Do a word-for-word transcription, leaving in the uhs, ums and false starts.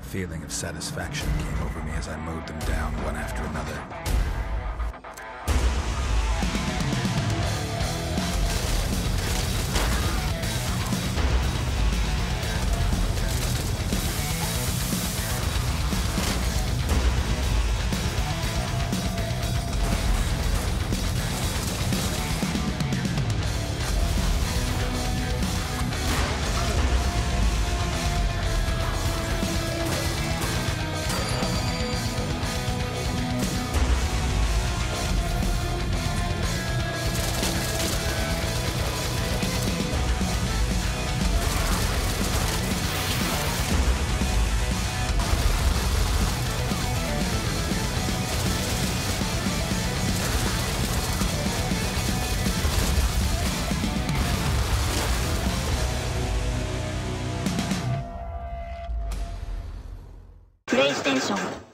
feeling of satisfaction came over me as I mowed them down one after another. PlayStation